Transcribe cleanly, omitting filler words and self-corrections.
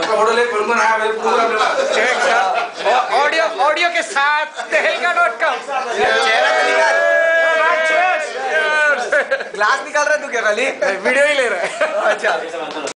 Photo ले पढ़ूंगा ना मेरे पूरा ऑडियो के साथ tehelka.com ग्लास निकाल रहा है तू क्या खाली वीडियो ही ले रहा है। अच्छा